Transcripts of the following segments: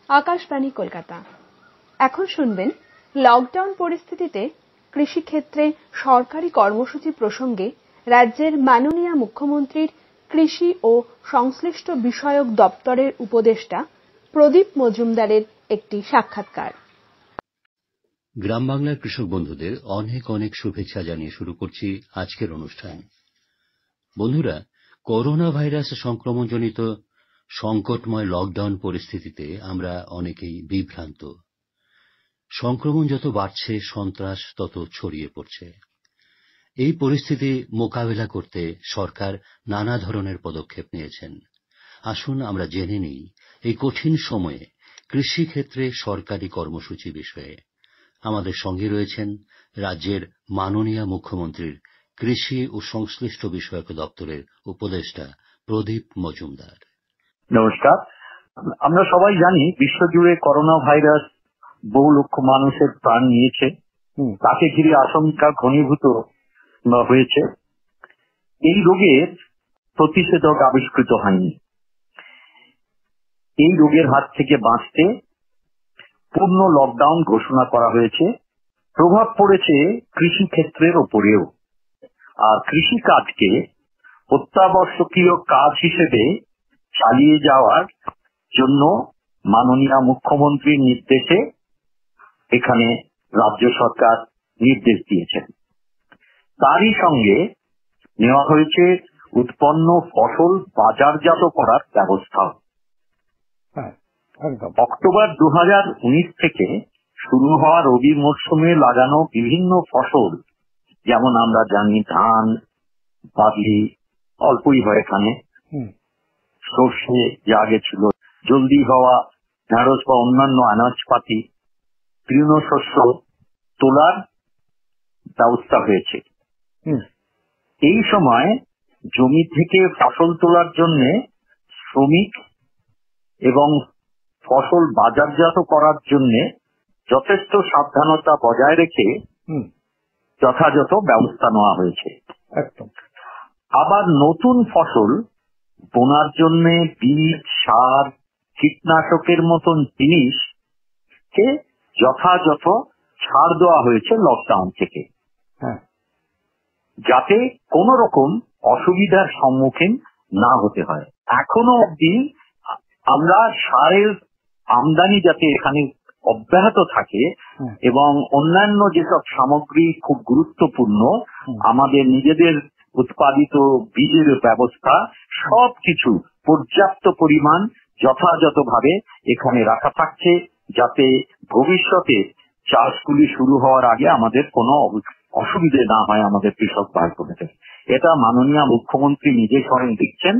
আকাশবাণী কলকাতা। এখন শুনবেন লকডাউন পরিস্থিতিতে কৃষিক্ষেত্রে সরকারি কর্মসূচি প্রসঙ্গে রাজ্যের মাননীয় মুখ্যমন্ত্রীর কৃষি ও সংশ্লিষ্ট বিষয়ক দপ্তরের উপদেষ্টা প্রদীপ মজুমদারের একটি সাক্ষাৎকার। গ্রাম বাংলার কৃষক বন্ধুদের অনেক অনেক শুভেচ্ছা জানিয়ে শুরু করছি আজকের অনুষ্ঠান। বন্ধুরা, করোনা ভাইরাস সংক্রমণজনিত সংকটময় লকডাউন পরিস্থিতিতে আমরা অনেকেই বিভ্রান্ত। সংক্রমণ যত বাড়ছে, সন্ত্রাস তত ছড়িয়ে পড়ছে। এই পরিস্থিতি মোকাবেলা করতে সরকার নানা ধরনের পদক্ষেপ নিয়েছেন। আসুন আমরা জেনে নিই এই কঠিন সময়ে কৃষিক্ষেত্রে সরকারি কর্মসূচি বিষয়ে। আমাদের সঙ্গে রয়েছেন রাজ্যের মাননীয় মুখ্যমন্ত্রীর কৃষি ও সংশ্লিষ্ট বিষয়ক দপ্তরের উপদেষ্টা প্রদীপ মজুমদার। নমস্কার। আমরা সবাই জানি বিশ্বজুড়ে করোনা ভাইরাস বহু লক্ষ মানুষের প্রাণ নিয়েছে, তাকে ঘিরে আশঙ্কা ঘনীভূত হয়েছে। এই রোগের প্রতিষেধক আবিষ্কৃত হয়নি। এই রোগের হাত থেকে বাঁচতে পূর্ণ লকডাউন ঘোষণা করা হয়েছে। প্রভাব পড়েছে কৃষি ক্ষেত্রের ওপরেও। আর কৃষি কাজকে অত্যাবশ্যকীয় কাজ হিসেবে চালিয়ে যাওয়ার জন্য মাননীয় মুখ্যমন্ত্রীর নির্দেশে এখানে রাজ্য সরকার নির্দেশ দিয়েছেন। তারই সঙ্গে নেওয়া হয়েছে উৎপন্ন ফসল বাজারজাত করার ব্যবস্থা। অক্টোবর 2019 থেকে শুরু হওয়া রবি মরশুমে লাগানো বিভিন্ন ফসল, যেমন আমরা জানি ধান, বার্লি, অল্পই হয় এখানে, সর্ষে যা আগে ছিল, জলদি হওয়া ঢেঁড়স বা অন্যান্য আনাজপাতি, তৃণশস্য তোলার ব্যবস্থা হয়েছে। এই সময় জমি থেকে ফসল তোলার জন্য শ্রমিক এবং ফসল বাজারজাত করার জন্য যথেষ্ট সাবধানতা বজায় রেখে যথাযথ ব্যবস্থা নেওয়া হয়েছে। আবার নতুন ফসল বোনার জন্য বীজ, সার, কীটনাশকের মতন জিনিসকে যথাযথ ছাড় দেওয়া হয়েছে লকডাউন থেকে, যাতে কোন রকম অসুবিধার সম্মুখীন না হতে হয়। এখনো অবধি আমরা সারের আমদানি যাতে এখানে অব্যাহত থাকে এবং অন্যান্য যেসব সামগ্রী খুব গুরুত্বপূর্ণ, আমাদের নিজেদের উৎপাদিত বীজের ব্যবস্থা, সবকিছু পর্যাপ্ত পরিমাণ যথাযথভাবে এখানে রাখা থাকছে, যাতে ভবিষ্যতে চাষগুলি শুরু হওয়ার আগে আমাদের কোনো অসুবিধে না হয় আমাদের কৃষক ভাই বোনেদের। এটা মাননীয় মুখ্যমন্ত্রী নিজে স্বয়ং দিচ্ছেন।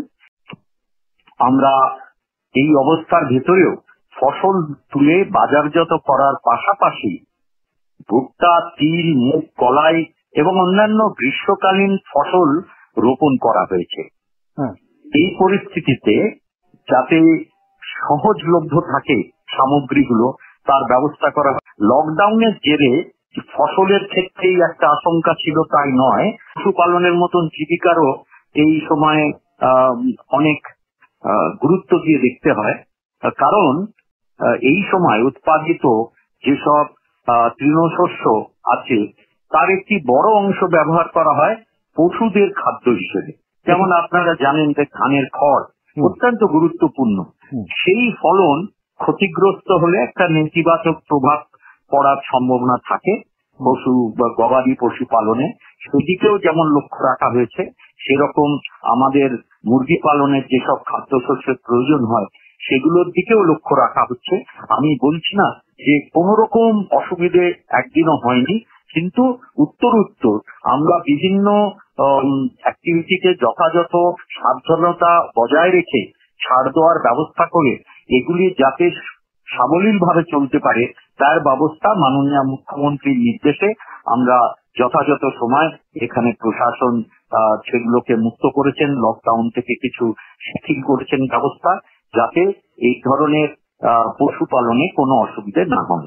আমরা এই অবস্থার ভেতরেও ফসল তুলে বাজারজাত করার পাশাপাশি ভুট্টা, তিল, মুগ, কলাই এবং অন্যান্য গ্রীষ্মকালীন ফসল রোপণ করা হয়েছে। এই পরিস্থিতিতে যাতে সহজলভ্য থাকে সামগ্রীগুলো, তার ব্যবস্থা করা। লকডাউনের জেরে ফসলের ক্ষেত্রেই একটা আশঙ্কা ছিল তাই নয়, পশুপালনের মতন জীবিকারও এই সময় অনেক গুরুত্ব দিয়ে দেখতে হয়। কারণ এই সময় উৎপাদিত যেসব তৃণশস্য আছে তার একটি বড় অংশ ব্যবহার করা হয় পশুদের খাদ্য হিসেবে। যেমন আপনারা জানেন যে ধানের খড় অত্যন্ত গুরুত্বপূর্ণ। সেই ফলন ক্ষতিগ্রস্ত হলে একটা নেতিবাচক প্রভাব পড়ার সম্ভাবনা থাকে পশু বা গবাদি পশু পালনে। সেদিকেও যেমন লক্ষ্য রাখা হয়েছে, সেরকম আমাদের মুরগি পালনের যেসব খাদ্যশস্যের প্রয়োজন হয় সেগুলোর দিকেও লক্ষ্য রাখা হচ্ছে। আমি বলছি না যে কোন রকম অসুবিধে একদিনও হয়নি, কিন্তু উত্তর আমরা বিভিন্ন অ্যাক্টিভিটিকে যথাযথ সাবধানতা বজায় রেখে ছাড় দেওয়ার ব্যবস্থা করে এগুলি যাতে সাবলীল ভাবে চলতে পারে তার ব্যবস্থা মাননীয় মুখ্যমন্ত্রীর নির্দেশে আমরা যথাযথ সময় এখানে প্রশাসন সেগুলোকে মুক্ত করেছেন, লকডাউন থেকে কিছু শিথিল করেছেন ব্যবস্থা, যাতে এই ধরনের পশুপালনে কোনো অসুবিধা না হয়।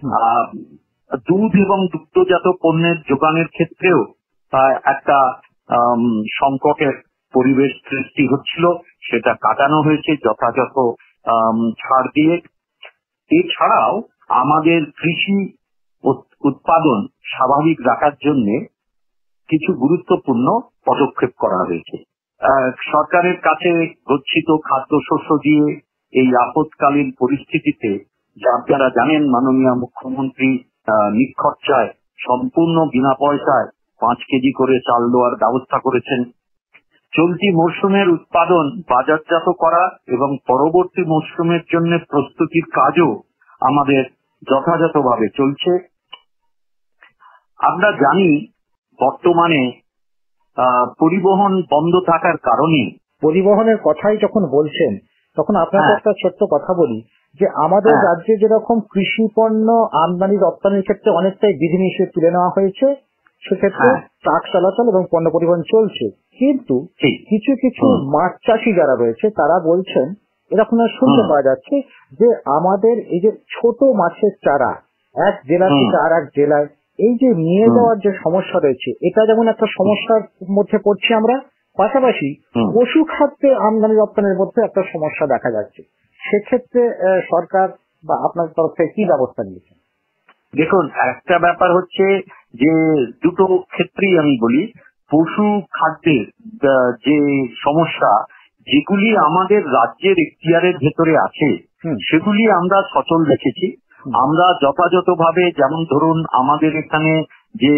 দুধ এবং দুগ্ধজাত পণ্যের যোগানের ক্ষেত্রেও একটা সংকটের পরিবেশ সৃষ্টি হচ্ছিল, সেটা কাটানো হয়েছে যথাযথ ছাড় দিয়ে। এছাড়াও আমাদের কৃষি উৎপাদন স্বাভাবিক রাখার জন্য কিছু গুরুত্বপূর্ণ পদক্ষেপ করা হয়েছে। সরকারের কাছে গচ্ছিত খাদ্যশস্য দিয়ে এই আপৎকালীন পরিস্থিতিতে, যা আপনারা জানেন মাননীয় মুখ্যমন্ত্রী নিখরচায় সম্পূর্ণ বিনা পয়সায় 5 কেজি করে চাল দেওয়ার ব্যবস্থা করেছেন। চলতি মরশুমের উৎপাদন বাজারজাত করা এবং পরবর্তী মরশুমের জন্য প্রস্তুতির কাজও আমাদের যথাযথভাবে চলছে। আমরা জানি বর্তমানে পরিবহন বন্ধ থাকার কারণে, পরিবহনের কথাই যখন বলছেন তখন আপনাকে একটা ছোট্ট কথা বলি যে আমাদের রাজ্যে যেরকম কৃষি পণ্য আমদানি রপ্তানির ক্ষেত্রে অনেকটাই বিধিনিষেধ তুলে নেওয়া হয়েছে, সেক্ষেত্রে ট্রাক চলাচল এবং পণ্য পরিবহন চলছে, কিন্তু কিছু কিছু মাছ চাষি যারা রয়েছে তারা বলছেন, এরকম শুনতে পাওয়া যাচ্ছে যে আমাদের এই যে ছোট মাছের চারা এক জেলা থেকে আর এক জেলায় এই যে নিয়ে যাওয়ার যে সমস্যা রয়েছে, এটা যেমন একটা সমস্যার মধ্যে পড়ছি আমরা, পাশাপাশি পশু খাদ্যের আমদানি রপ্তানির মধ্যে একটা সমস্যা দেখা যাচ্ছে। সেক্ষেত্রে সরকার বা আপনার তরফ থেকে কি ব্যবস্থা নিয়েছেন? দেখুন, একটা ব্যাপার হচ্ছে যে দুটো ক্ষেত্রেই আমি বলি, পশু খাদ্যের যে সমস্যা, যেগুলি আমাদের রাজ্যের এখতিয়ারের ভেতরে আছে সেগুলি আমরা সচল রেখেছি। আমরা যথাযথভাবে, যেমন ধরুন আমাদের এখানে যে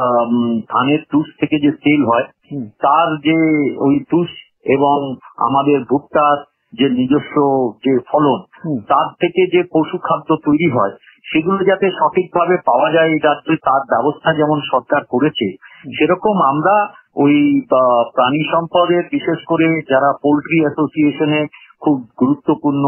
ধানের তুষ থেকে যে তেল হয়, তার যে ওই তুষ এবং আমাদের ভুট্টার যে নিজস্ব যে ফলন, তার থেকে যে পশু খাদ্য তৈরি হয়, সেগুলো যাতে সঠিকভাবে পাওয়া যায় এই রাজ্যে, তার ব্যবস্থা যেমন সরকার করেছে, সেরকম আমরা ওই প্রাণী সম্পদের, বিশেষ করে যারা পোল্ট্রি অ্যাসোসিয়েশনে খুব গুরুত্বপূর্ণ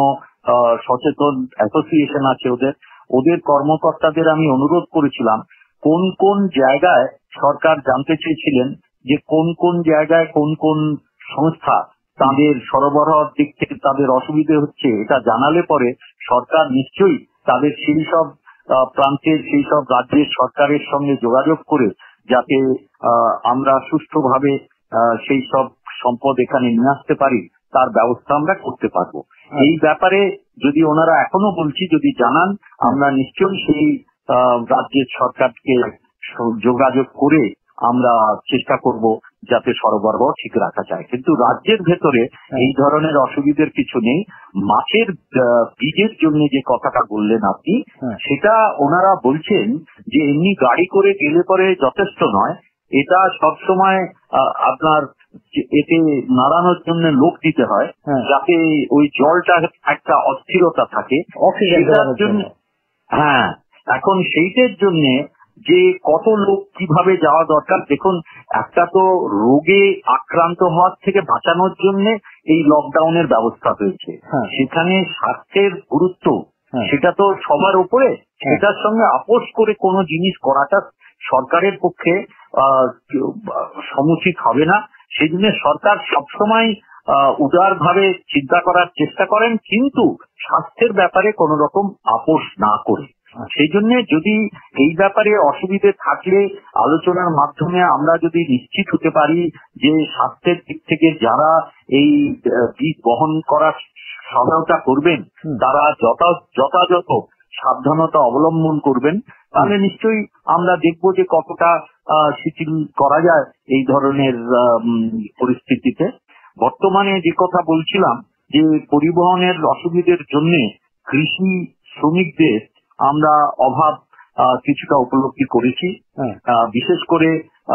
সচেতন অ্যাসোসিয়েশন আছে, ওদের কর্মকর্তাদের আমি অনুরোধ করেছিলাম কোন কোন জায়গায়, সরকার জানতে চেয়েছিলেন যে কোন কোন জায়গায় কোন কোন সংস্থা তাদের সরবরাহের দিক থেকে তাদের অসুবিধে হচ্ছে, এটা জানালে পরে সরকার নিশ্চয়ই তাদের সেই সব প্রান্তের, সেই সব রাজ্যের সরকারের সঙ্গে যোগাযোগ করে যাতে আমরা সুষ্ঠুভাবে সেই সব সম্পদ এখানে নিয়ে আসতে পারি, তার ব্যবস্থা আমরা করতে পারবো। এই ব্যাপারে যদি ওনারা এখনো বলছি, যদি জানান, আমরা নিশ্চয়ই সেই রাজ্যের সরকারকে যোগাযোগ করে আমরা চেষ্টা করব যাতে সরবরাহ ঠিক রাখা যায়। কিন্তু রাজ্যের ভেতরে এই ধরনের অসুবিধার কিছু নেই। মাছের বীজের জন্য যে কথাটা বললেন আপনি, সেটা ওনারা বলছেন যে এমনি গাড়ি করে গেলে পরে যথেষ্ট নয়, এটা সবসময় আপনার এতে নাড়ানোর জন্য লোক দিতে হয়, যাতে ওই জলটা একটা অস্থিরতা থাকে সেটার জন্য। এখন সেইটার জন্য যে কত লোক কিভাবে যাওয়া দরকার, দেখুন একটা তো রোগে আক্রান্ত হওয়ার থেকে বাঁচানোর জন্য এই লকডাউনের ব্যবস্থা হয়েছে, সেখানে স্বাস্থ্যের গুরুত্ব সেটা তো সবার উপরে, সেটার সঙ্গে আপোষ করে কোনো জিনিস করাটা সরকারের পক্ষে সমুচিত হবে না। সেই জন্য সরকার সবসময় উদারভাবে চিন্তা করার চেষ্টা করেন, কিন্তু স্বাস্থ্যের ব্যাপারে কোন রকম আপোষ না করে। সেই জন্য যদি এই ব্যাপারে অসুবিধে থাকলে আলোচনার মাধ্যমে আমরা যদি নিশ্চিত হতে পারি যে স্বাস্থ্যের দিক থেকে যারা এই বীজ বহন করার সহায়তা করবেন তারা যথাযথ সাবধানতা অবলম্বন করবেন, তাহলে নিশ্চয়ই আমরা দেখব যে কতটা শিথিল করা যায় এই ধরনের পরিস্থিতিতে। বর্তমানে যে কথা বলছিলাম যে পরিবহনের অসুবিধার জন্য কৃষি শ্রমিকদের আমরা অভাব কিছুটা উপলব্ধি করেছি। বিশেষ করে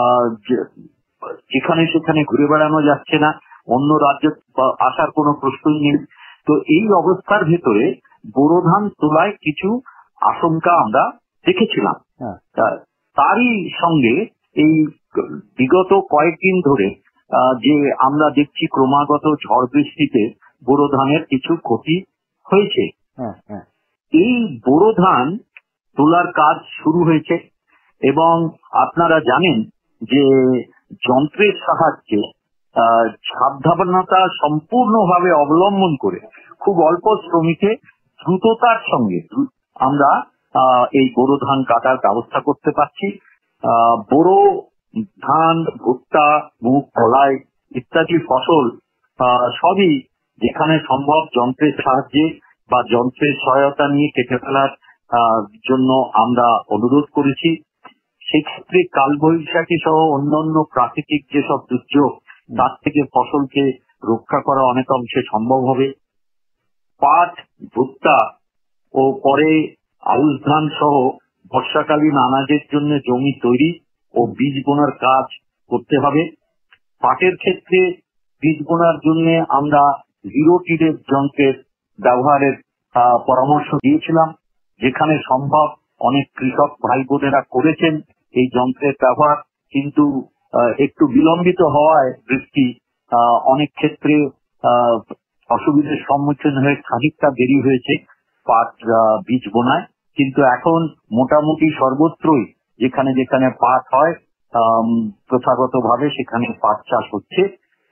যেখানে সেখানে ঘুরে বেড়ানো যাচ্ছে না, অন্য রাজ্যে আসার কোনো প্রশ্নই নেই। তো এই অবস্থার ভেতরে বোরো ধান তোলায় কিছু আশঙ্কা আমরা দেখেছিলাম। তারই সঙ্গে এই বিগত কয়েকদিন ধরে যে আমরা দেখছি ক্রমাগত ঝড় বৃষ্টিতে বোরো ধানের কিছু ক্ষতি হয়েছে। এই বোরো ধান তোলার কাজ শুরু হয়েছে এবং আপনারা জানেন যে যন্ত্রের সাহায্যে সাবধানতা সম্পূর্ণভাবে অবলম্বন করে খুব অল্প শ্রমিকে দ্রুততার সঙ্গে আমরা এই বোরো ধান কাটার ব্যবস্থা করতে পারছি। বোরো ধান, ভুট্টা, মুগ, কলাই ইত্যাদি ফসল সবই যেখানে সম্ভব যন্ত্রের সাহায্যে বা যন্ত্রের সহায়তা নিয়ে কেটে ফেলার জন্য আমরা অনুরোধ করেছি। সেক্ষেত্রে কালবৈশাখী সহ অন্যান্য প্রাকৃতিক যেসব দুর্যোগ তার থেকে ফসলকে রক্ষা করা অনেক অংশে সম্ভব হবে। পাট, ভুট্টা ও পরে আউশ ধান সহ বর্ষাকালীন আনাজের জন্য জমি তৈরি ও বীজ বোনার কাজ করতে হবে। পাটের ক্ষেত্রে বীজ বোনার জন্য আমরা জিরো টিডের যন্ত্রের ব্যবহারের পরামর্শ দিয়েছিলাম। যেখানে সম্ভব অনেক কৃষক ভাই বোনেরা করেছেন এই যন্ত্রের ব্যবহার, কিন্তু একটু বিলম্বিত হওয়ায় বৃষ্টি অনেক ক্ষেত্রে অসুবিধার সম্মুখীন হয়ে খানিকটা দেরি হয়েছে পাট বীজ বোনায়। কিন্তু এখন মোটামুটি সর্বত্রই যেখানে যেখানে পাট হয় প্রথাগত ভাবে সেখানে পাট চাষ হচ্ছে।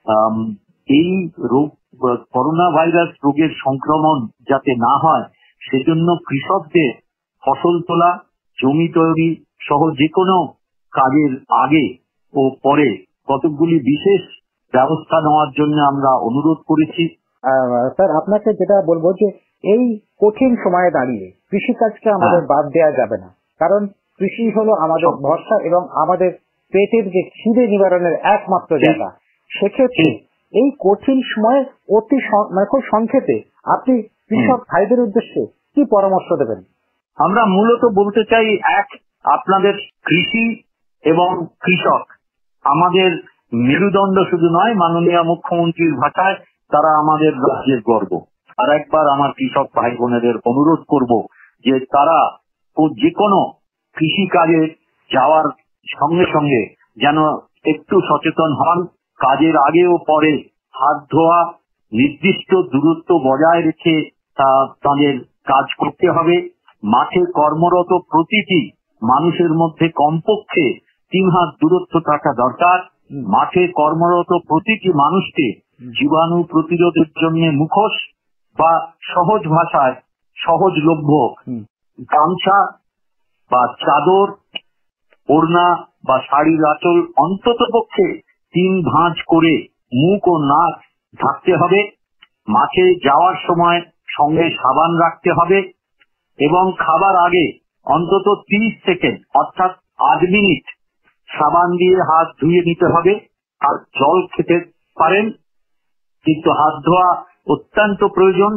এই রোগ, করোনা ভাইরাস রোগের সংক্রমণ যাতে না হয় সেজন্য কৃষকদের ফসল তোলা, জমি তৈরি সহ যে কোনো কাজের আগে ও পরে কতকগুলি বিশেষ ব্যবস্থা নেওয়ার জন্য আমরা অনুরোধ করেছি। স্যার, আপনাকে যেটা বলবো যে এই কঠিন সময়ে দাঁড়িয়ে কৃষিকাজকে আমাদের বাদ দেওয়া যাবে না, কারণ কৃষি হলো আমাদের ভরসা এবং আমাদের পেটের যে খিদে নিবারণের একমাত্র জায়গা। সেক্ষেত্রে এই কঠিন সময়ে অতি খুব সংক্ষেপে আপনি কৃষক ভাইদের উদ্দেশ্যে কি পরামর্শ দেবেন? আমরা মূলত বলতে চাই, আপনাদের কৃষি এবং কৃষক আমাদের মেরুদণ্ড শুধু নয়, মাননীয় মুখ্যমন্ত্রীর ভাষায় তারা আমাদের রাজ্যের গর্ব। আর একবার আমার কৃষক ভাই বোনেদের অনুরোধ করব যে তারা যে কোনো কৃষি কাজে যাওয়ার সঙ্গে সঙ্গে যেন একটু সচেতন হন। কাজের আগে ও পরে হাত ধোয়া, নির্দিষ্ট দূরত্ব বজায় রেখে তাদের কাজ করতে হবে। মাঠে কর্মরত প্রতিটি মানুষের মধ্যে কমপক্ষে 3 হাত দূরত্ব থাকা দরকার। মাঠে কর্মরত প্রতিটি মানুষকে জীবাণু প্রতিরোধের জন্য মুখোশ বা সহজ ভাষায় সহজলভ্য গামছা বা চাদর, ওড়না বা শাড়ির আঁচল অন্তত পক্ষে 3 ভাঁজ করে মুখ ও নাক ঢাকতে হবে। মাঠে যাওয়ার সময় সঙ্গে সাবান রাখতে হবে এবং খাবার আগে অন্তত 30 সেকেন্ড অর্থাৎ 8 মিনিট সাবান দিয়ে হাত ধুয়ে নিতে হবে। আর জল খেতে পারেন, কিন্তু হাত ধোয়া অত্যন্ত প্রয়োজন।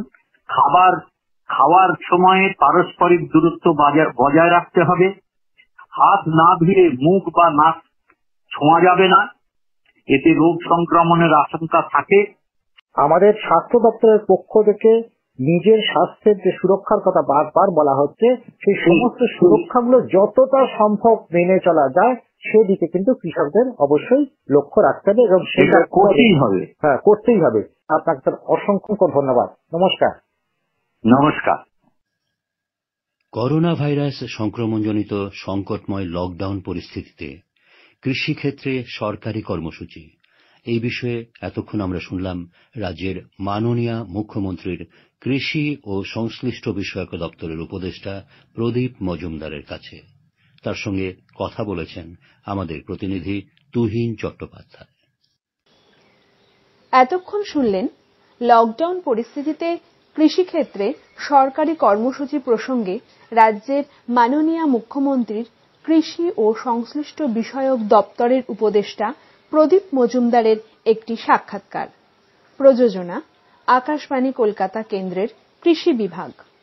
খাওয়ার সময়ে পারস্পরিক দূরত্ব বজায় রাখতে হবে। হাত না ধুয়ে মুখ বা নাক ছোঁয়া যাবে না, এতে রোগ সংক্রমণের আশঙ্কা থাকে। আমাদের স্বাস্থ্য দপ্তরের পক্ষ থেকে নিজের স্বাস্থ্যের যে সুরক্ষার কথা বারবার বলা হচ্ছে, সেই সমস্ত সুরক্ষাগুলো যতটা সম্ভব মেনে চলা যায় সেদিকে কিন্তু কৃষকদের অবশ্যই লক্ষ্য রাখতে হবে এবং সেটা করতেই হবে। হ্যাঁ, করতেই হবে। আপনাকে স্যার অসংখ্য ধন্যবাদ। নমস্কার। নমস্কার। করোনা ভাইরাস সংক্রমণজনিত সংকটময় লকডাউন পরিস্থিতিতে কৃষিক্ষেত্রে সরকারি কর্মসূচি, এই বিষয়ে এতক্ষণ আমরা শুনলাম রাজ্যের মাননীয় মুখ্যমন্ত্রীর কৃষি ও সংশ্লিষ্ট বিষয়ক দপ্তরের উপদেষ্টা প্রদীপ মজুমদারের কাছে। তার সঙ্গে কথা বলেছেন আমাদের প্রতিনিধি তুহিন চট্টোপাধ্যায়। এতক্ষণ শুনলেন লকডাউন পরিস্থিতিতে কৃষিক্ষেত্রে সরকারি কর্মসূচি প্রসঙ্গে রাজ্যের মাননীয় মুখ্যমন্ত্রীর কৃষি ও সংশ্লিষ্ট বিষয়ক দপ্তরের উপদেষ্টা প্রদীপ মজুমদারের একটি সাক্ষাৎকার। প্রযোজনা আকাশবাণী কলকাতা কেন্দ্রের কৃষি বিভাগ।